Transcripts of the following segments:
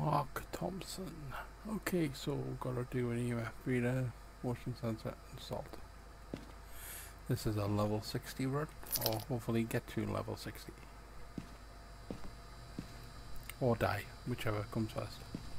Mark Thompson. Okay, so we've got to do an EMF reader, motion sensor and salt. This is a level 60 run, or hopefully get to level 60. Or die, whichever comes first.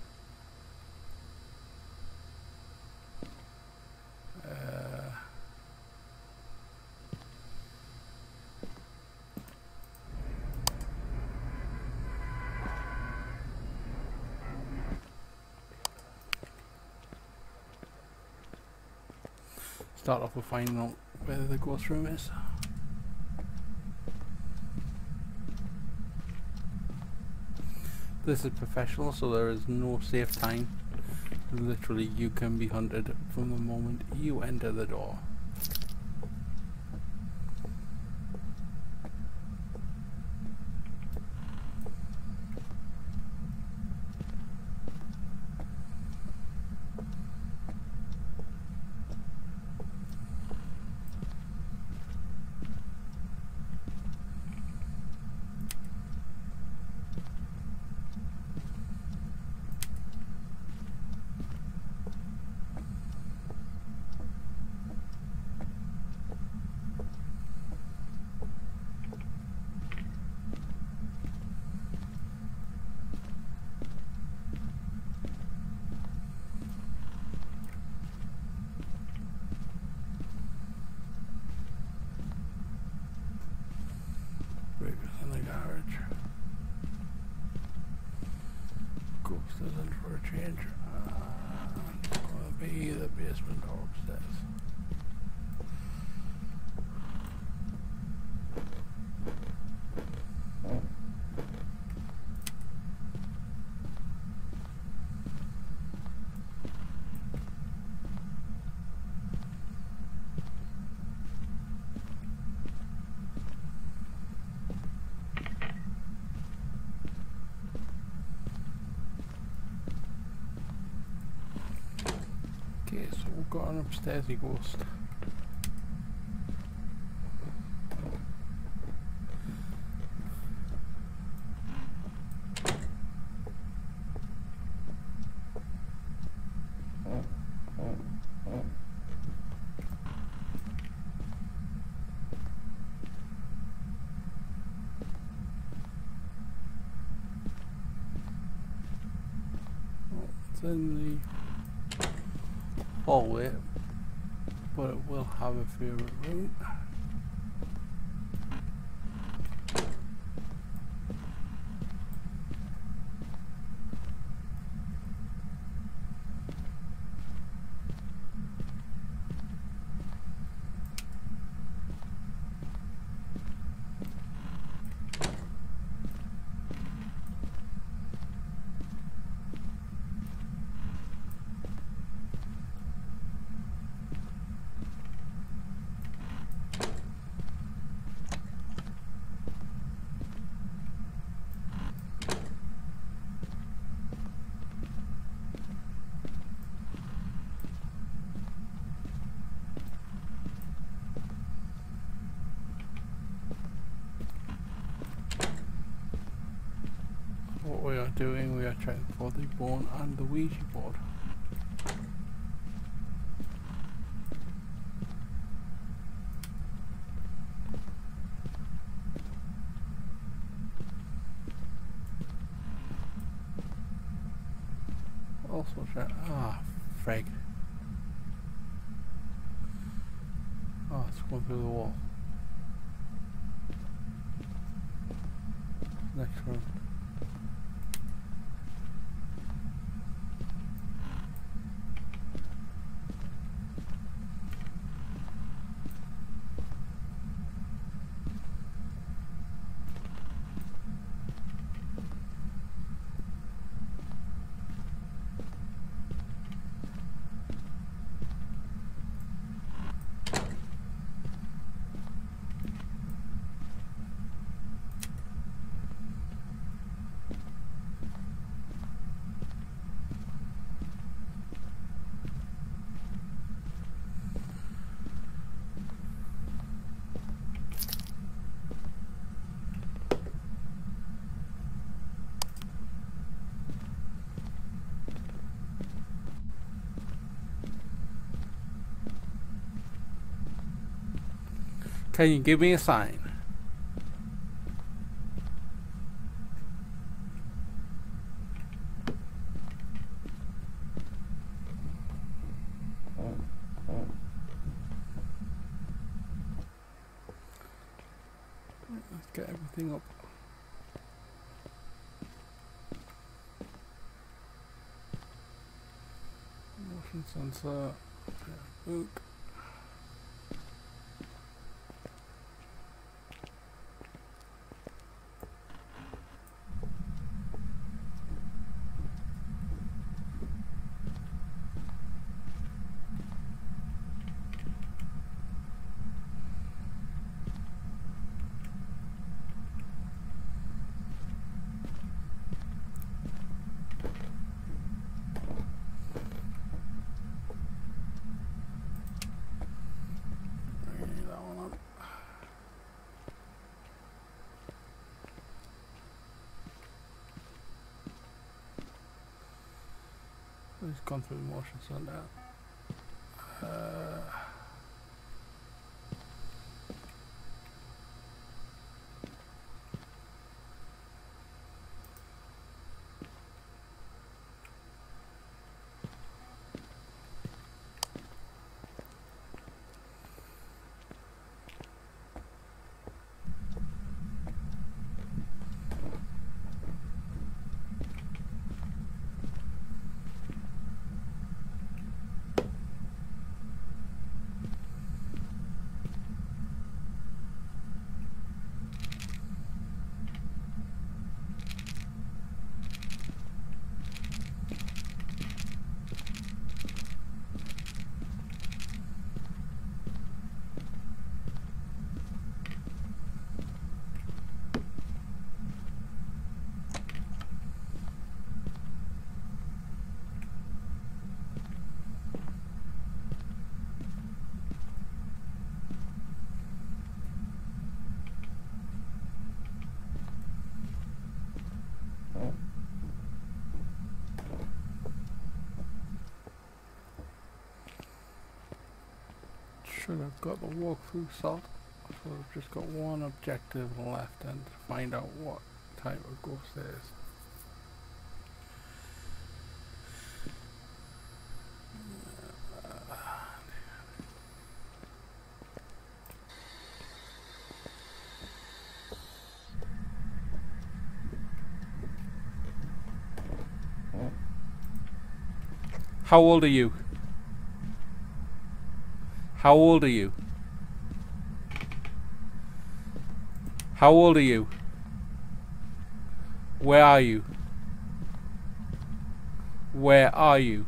Start off with finding out where the ghost room is. This is professional, so there is no safe time. Literally, you can be hunted from the moment you enter the door. In the garage. Ghost is in for a change. It's gonna be the basement or upstairs. Okay, so we've got an upstairsy ghost. It's in the hallway, but it will have a favourite room. What we are doing, we are checking for the bone and the Ouija board. Also check, frag. Oh, it's going through the wall. Next room. Can you give me a sign? Let's get everything up. Motion sensor. Boot. It's gone through the motions on that. Should have got the walkthrough salt. So I've just got one objective left and to find out what type of ghost it is. How old are you? How old are you? How old are you? Where are you? Where are you?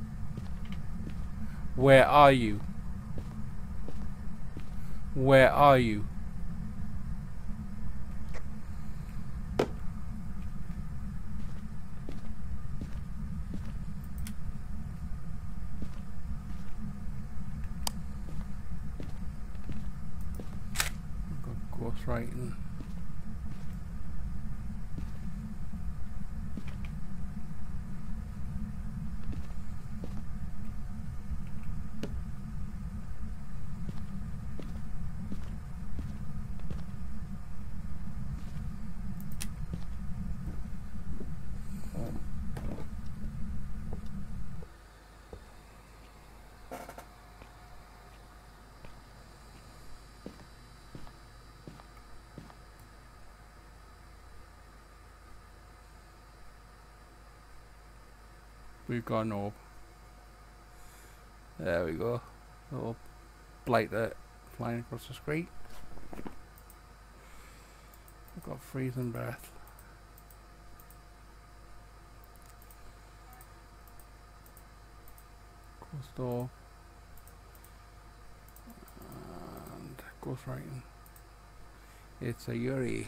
Where are you? Where are you? Ghostwriting. We've got an orb. There we go. Little blighter flying across the screen. I've got freezing breath. Close door. And ghostwriting. It's a Yuri.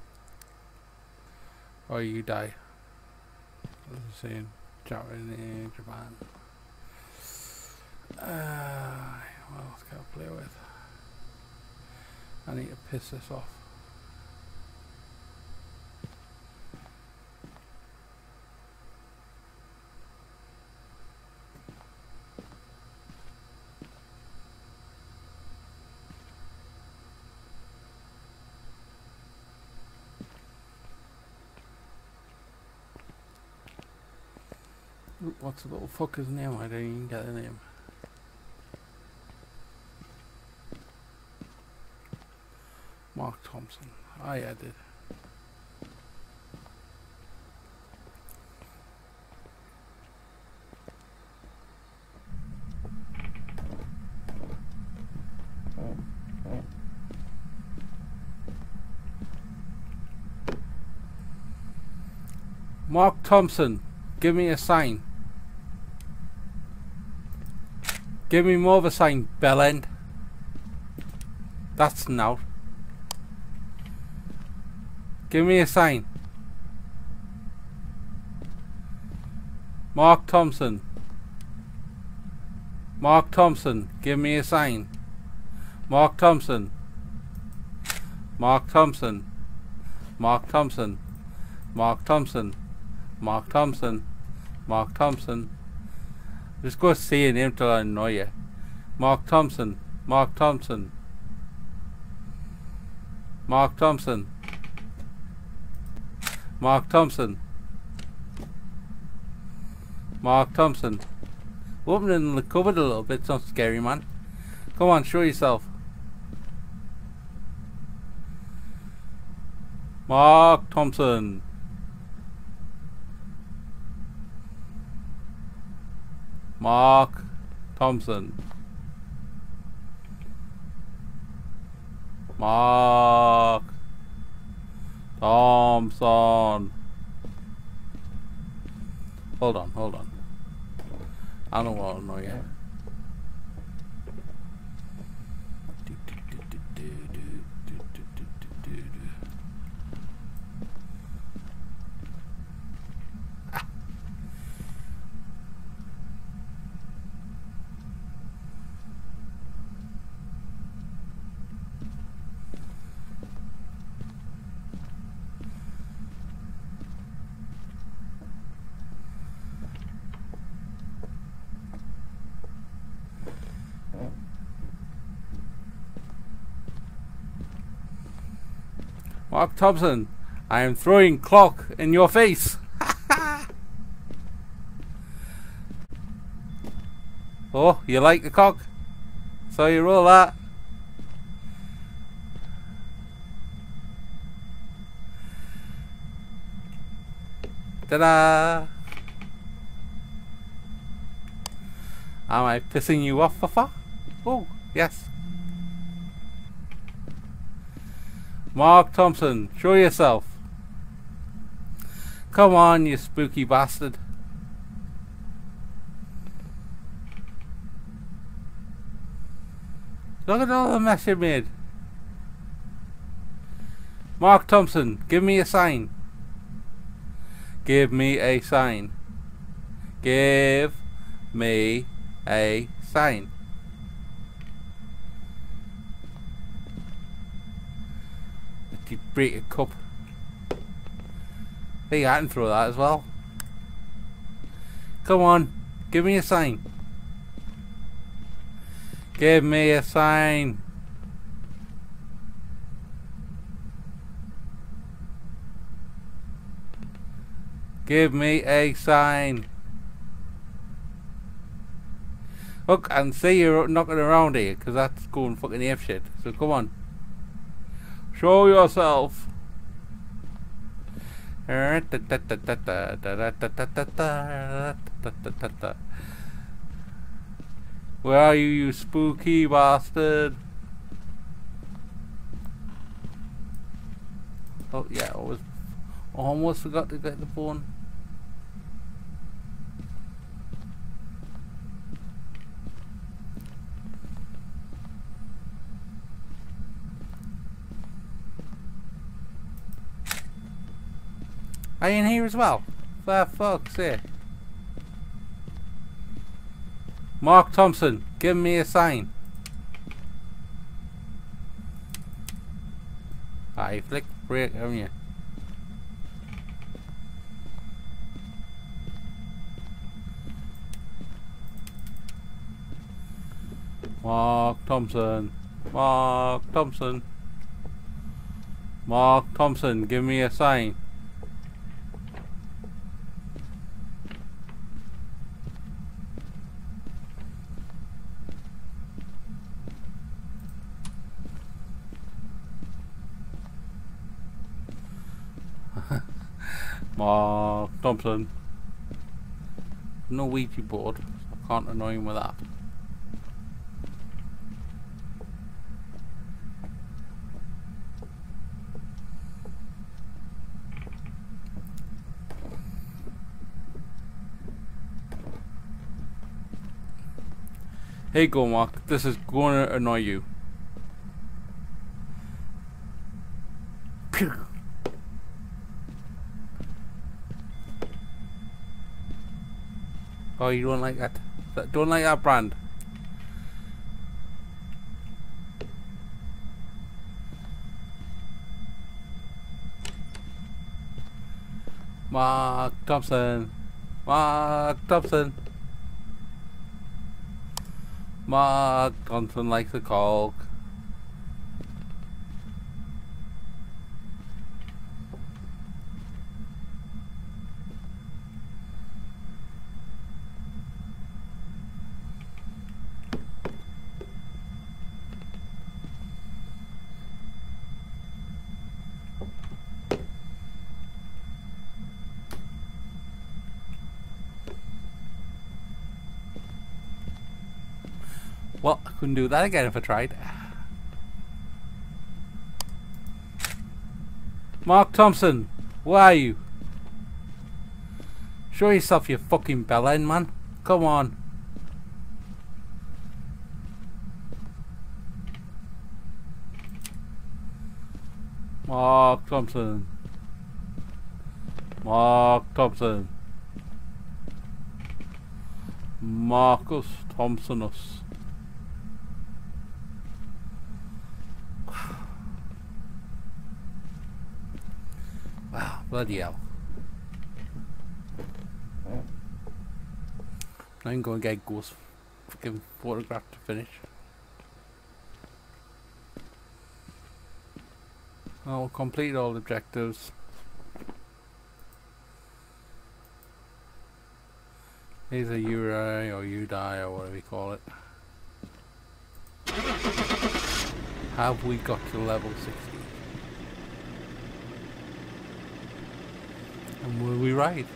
Or you die. As I'm saying. In Japan. What else can I play with? I need to piss this off. What's the little fucker's name? I don't even get the name. Mark Thompson. Oh yeah, I did. Mark Thompson, give me a sign. Give me more of a sign, bellend. That's now. Give me a sign. Mark Thompson. Mark Thompson, give me a sign. Mark Thompson. Mark Thompson. Mark Thompson. Mark Thompson. Mark Thompson. Mark Thompson. Just go saying him till I annoy you. Mark Thompson. Mark Thompson. Mark Thompson. Mark Thompson. Mark Thompson. Opening the cupboard a little bit, it's not scary, man. Come on, show yourself. Mark Thompson. Mark Thompson. Mark Thompson. Hold on, hold on. I don't want to know yet. Mark Thompson, I am throwing clock in your face. Oh, you like the cock? So you roll that. Ta-da! Am I pissing you off, Fafa? Oh, yes. Mark Thompson, show yourself. Come on, you spooky bastard. Look at all the mess you made. Mark Thompson, give me a sign. Give me a sign. Give me a sign. You break a cup. Hey, I can throw that as well. Come on, give me a sign. Give me a sign. Give me a sign. Look, and see you're knocking around here, because that's going fucking ape shit. So come on. Show yourself. Where are you, you spooky bastard? Oh yeah, I almost forgot to get the phone. Are you in here as well? For fuck's sake. Mark Thompson, give me a sign. Ah, you flick break, haven't you? Mark Thompson. Mark Thompson. Mark Thompson, give me a sign. Mark Thompson. No Ouija board. I can't annoy him with that. Here you go, Mark. This is going to annoy you. Pew. Oh, you don't like that? Don't like that brand? Mark Thompson. Mark Thompson. Mark Thompson likes a Coke. Well, I couldn't do that again if I tried. Mark Thompson, where are you? Show yourself, you fucking bellend, man. Come on. Mark Thompson. Mark Thompson. Marcus Thompsonus. Wow, bloody hell. Now I'm going to get Ghost fucking photograph to finish. I'll complete all objectives. Either you die or you die or whatever you call it. Have we got to level 60? And will we ride?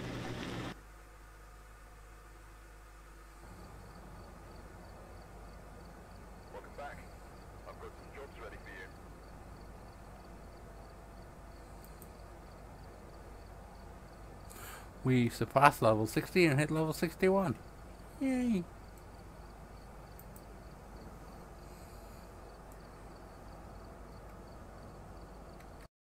Welcome back. I've got some jobs ready for you. We surpassed level 60 and hit level 61. Yay!